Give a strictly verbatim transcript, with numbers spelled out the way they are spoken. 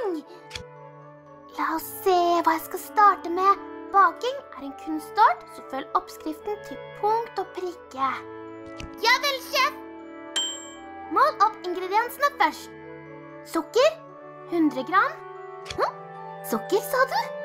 gang! La oss se hva jeg skal starte med. Baking er en kunstart, så følg oppskriften til punkt og prikke. Ja vel, sjef! Mål opp ingrediensene først. Sukker, hundre gram. Hm? Sukker, sa du?